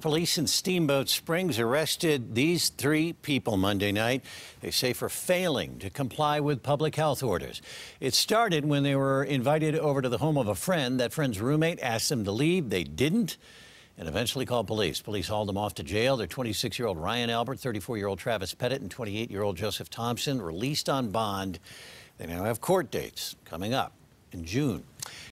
Police in Steamboat Springs arrested these 3 people Monday night, they say for failing to comply with public health orders. It started when they were invited over to the home of a friend. That friend's roommate asked them to leave. They didn't and eventually called police. Police hauled them off to jail. They're 26-year-old Ryan Albert, 34-year-old Travis Pettit, and 28-year-old Joseph Thompson released on bond. They now have court dates coming up in June.